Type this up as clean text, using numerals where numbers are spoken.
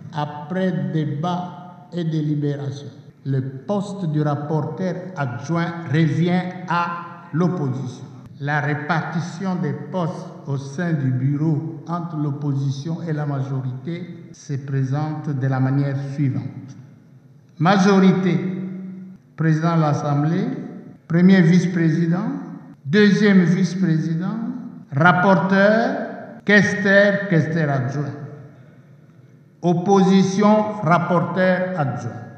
après débat et délibération, le poste du rapporteur adjoint revient à l'opposition. La répartition des postes au sein du bureau entre l'opposition et la majorité se présente de la manière suivante. Majorité, président de l'Assemblée, premier vice-président, deuxième vice-président, rapporteur, questeur adjoint. Opposition, rapporteur adjoint.